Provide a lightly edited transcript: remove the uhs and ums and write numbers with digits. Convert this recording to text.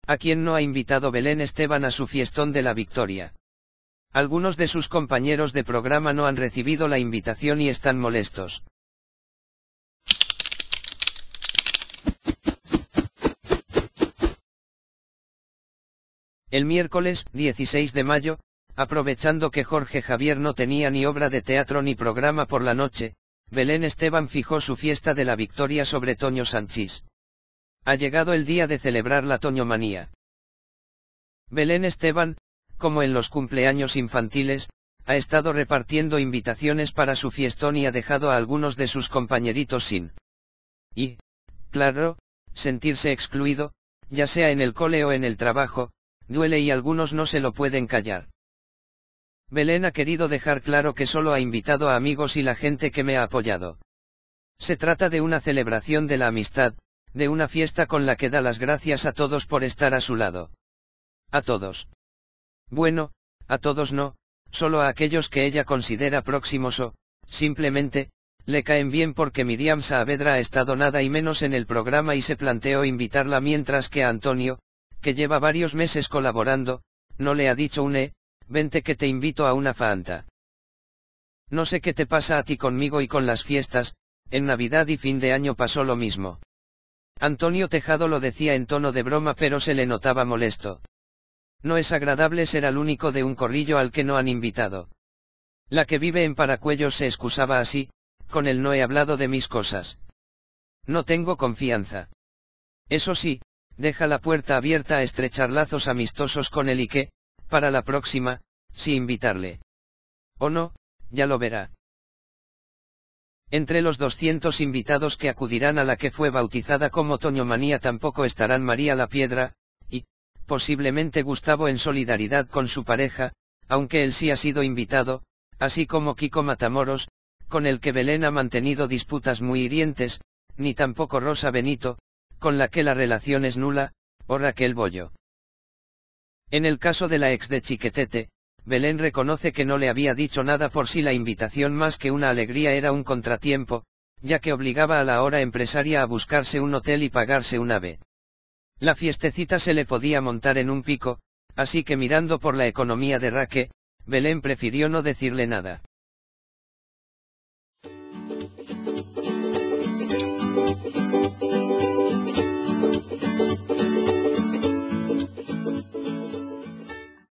¿A quién no ha invitado Belén Esteban a su fiestón de la Victoria? Algunos de sus compañeros de programa no han recibido la invitación y están molestos. El miércoles, 16 de mayo, aprovechando que Jorge Javier no tenía ni obra de teatro ni programa por la noche, Belén Esteban fijó su fiesta de la Victoria sobre Toño Sanchís. Ha llegado el día de celebrar la Toñomanía. Belén Esteban, como en los cumpleaños infantiles, ha estado repartiendo invitaciones para su fiestón y ha dejado a algunos de sus compañeritos sin. Y, claro, sentirse excluido, ya sea en el cole o en el trabajo, duele y algunos no se lo pueden callar. Belén ha querido dejar claro que solo ha invitado a amigos y la gente que me ha apoyado. Se trata de una celebración de la amistad, de una fiesta con la que da las gracias a todos por estar a su lado. A todos. Bueno, a todos no, solo a aquellos que ella considera próximos o, simplemente, le caen bien porque Miriam Saavedra ha estado nada y menos en el programa y se planteó invitarla mientras que a Antonio, que lleva varios meses colaborando, no le ha dicho vente que te invito a una Fanta. No sé qué te pasa a ti conmigo y con las fiestas, en Navidad y fin de año pasó lo mismo. Antonio Tejado lo decía en tono de broma pero se le notaba molesto. No es agradable ser el único de un corrillo al que no han invitado. La que vive en Paracuellos se excusaba así, con él no he hablado de mis cosas. No tengo confianza. Eso sí, deja la puerta abierta a estrechar lazos amistosos con él y que, para la próxima, sí invitarle. O no, ya lo verá. Entre los 200 invitados que acudirán a la que fue bautizada como Toñomanía tampoco estarán María La Piedra, y, posiblemente Gustavo en solidaridad con su pareja, aunque él sí ha sido invitado, así como Kiko Matamoros, con el que Belén ha mantenido disputas muy hirientes, ni tampoco Rosa Benito, con la que la relación es nula, o Raquel Bollo. En el caso de la ex de Chiquetete, Belén reconoce que no le había dicho nada por si la invitación más que una alegría era un contratiempo, ya que obligaba a la hora empresaria a buscarse un hotel y pagarse un ave. La fiestecita se le podía montar en un pico, así que mirando por la economía de Raque, Belén prefirió no decirle nada.